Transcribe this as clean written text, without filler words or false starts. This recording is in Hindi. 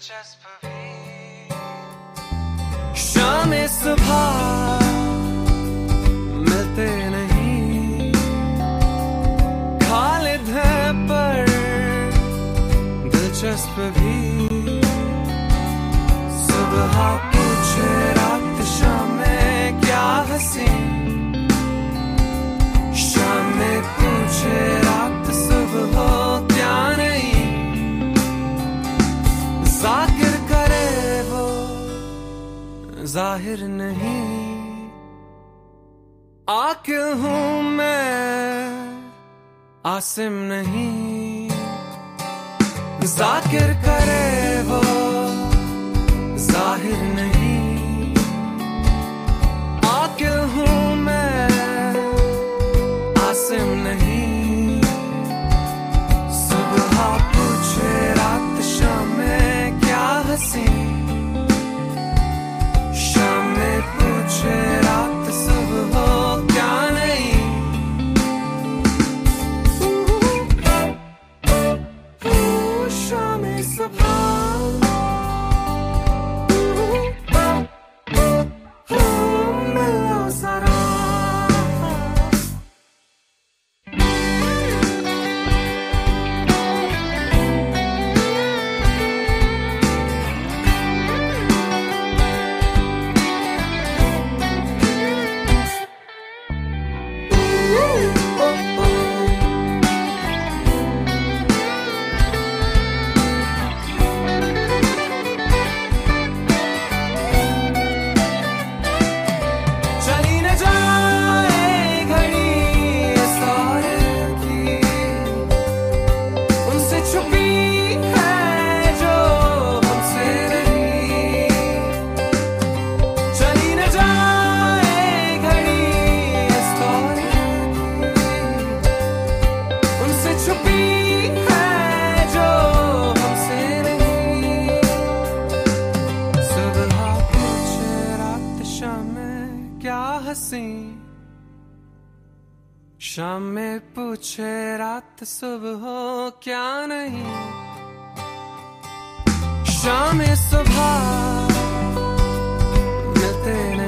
दिलचस्प भी शाम सुबह मिलते नहीं, खालिद है पर दिलचस्प भी। सुबह पूछे रात शाम में क्या हंसी, शाम में पूछे रात सुबह हो क्या नहीं। जाकिर करे वो जाहिर नहीं, आकिल हूँ मैं आसिम नहीं। जाकिर करे वो जाहिर नहीं, आकिल हूँ मैं आसिम नहीं। सुबह पूछे रात शाम में क्या हंसी, शाम में पूछे रात सुबह हो क्या नहीं। शाम सुबह मिलो जरा। शाम में पूछे रात सुबह हो क्या नहीं। शाम सुबह मिलते नहीं।